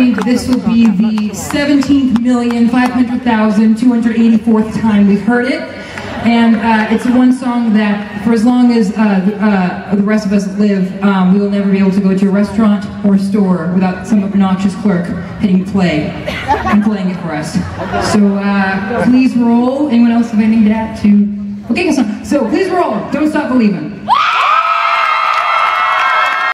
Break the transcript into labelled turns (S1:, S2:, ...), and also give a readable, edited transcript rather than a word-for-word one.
S1: think this will be the 17,500,284th time we've heard it. And it's one song that, for as long as the rest of us live, we will never be able to go to a restaurant or store without some obnoxious clerk hitting play and playing it for us. So please roll. Anyone else have anything to add to? Okay, so please roll. Don't Stop Believing.